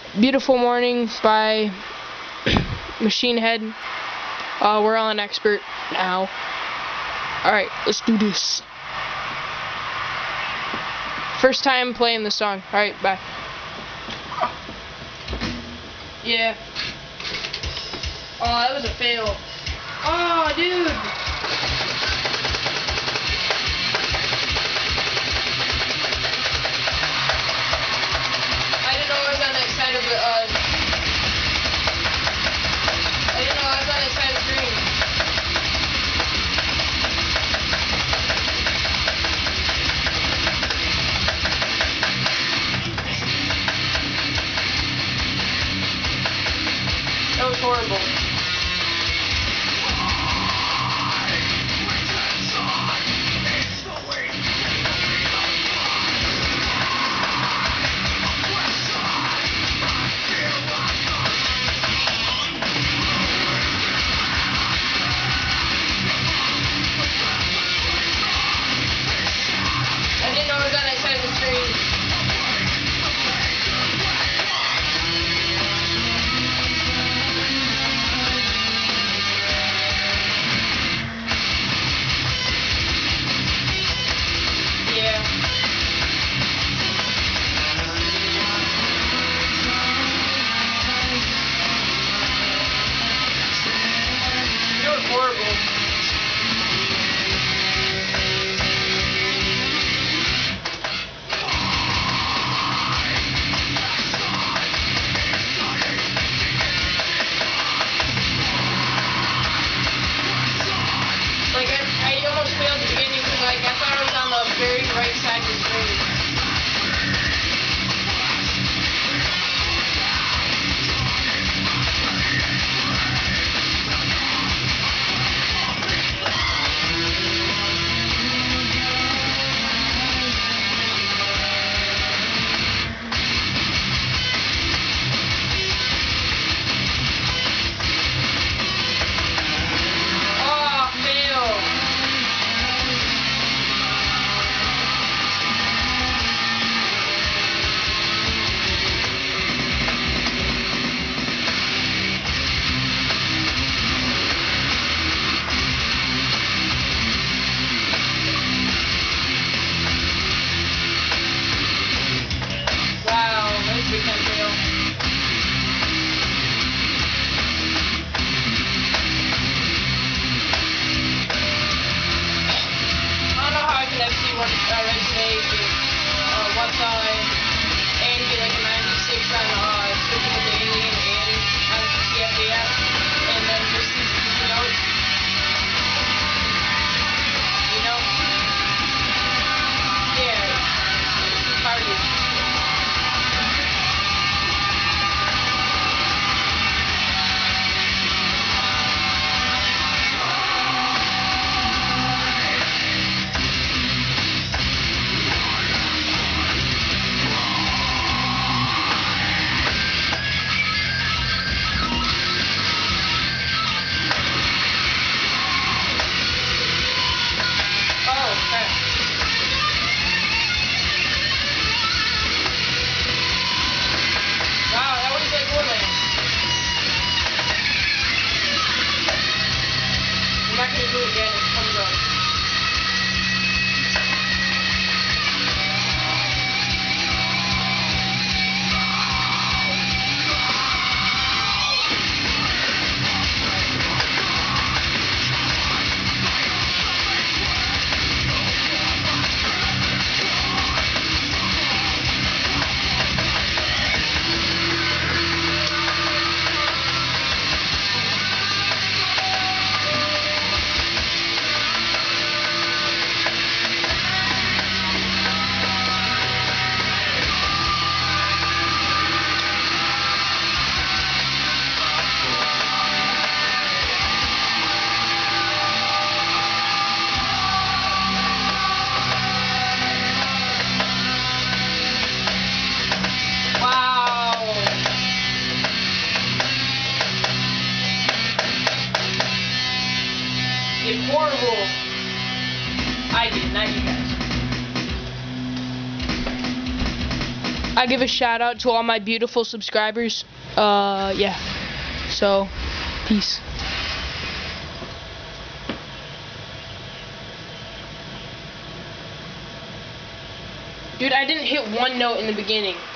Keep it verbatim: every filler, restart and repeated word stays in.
Beautiful Morning by Machine Head. Uh, we're on expert now. Alright, let's do this. First time playing the song. Alright, bye. Yeah. Oh, that was a fail. Oh, dude. I didn't know I was on that side of the, uh... I didn't know I was on that side of the screen. That was horrible. I didn't know I was on that side of the screen. I give a shout out to all my beautiful subscribers. Uh, yeah. So, peace. Dude, I didn't hit one note in the beginning.